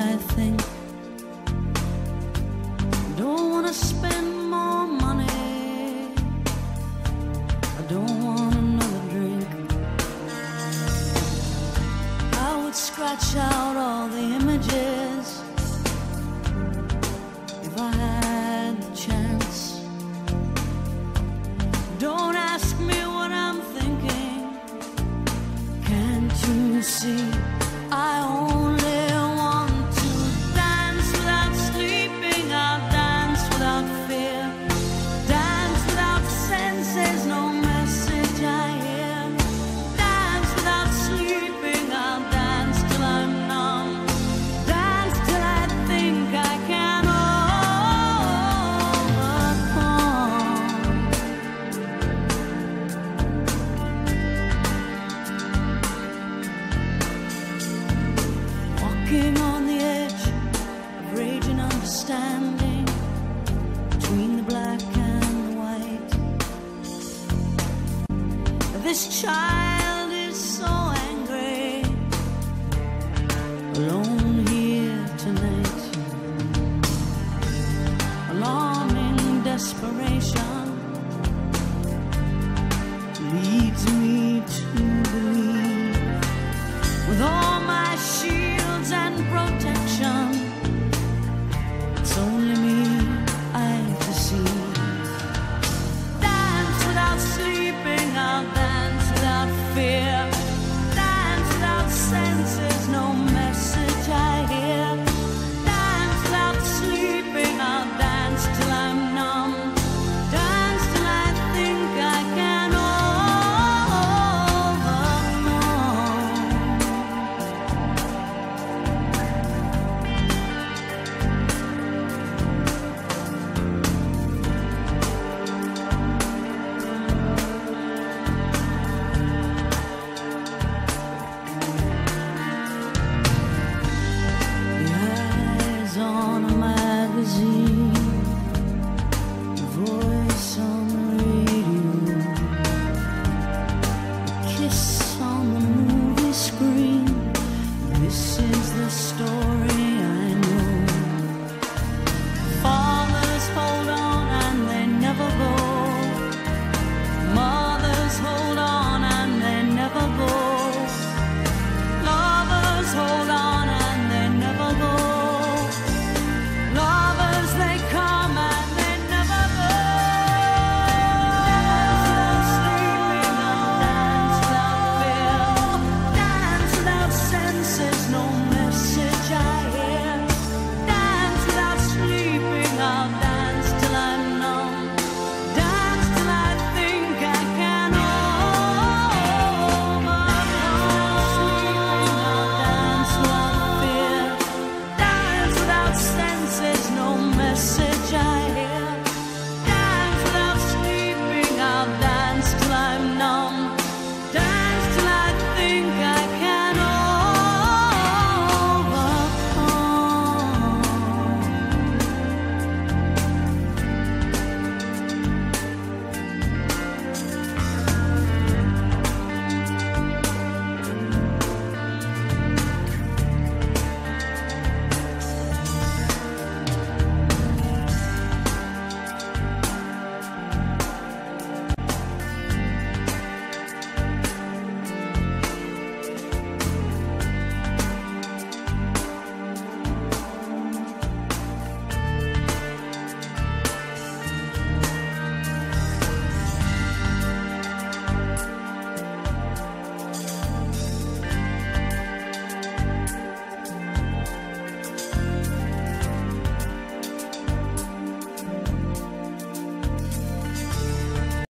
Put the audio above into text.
I think. Don't wanna spend more money. I don't want another drink. I would scratch out all the images if I had the chance. Don't ask me what I'm thinking. Can't you see I only want to dance without sleeping. I'll dance without fear, dance without senses, no message I hear. Dance without sleeping, I'll dance till I'm numb. Dance till I think I can walking on the edge of raging understanding between the black and the white. This child is so angry, alone here tonight. Alarming desperation leads me to believe, with all my shields and protection, it's only me I deceive. Dance without sleeping, I'll dance without fear. Dance without senses, no message I hear. Dance without sleeping, I'll dance till I'm numb. Dance till I think I can on a magazine, a voice on the radio, a kiss on the movie screen. This is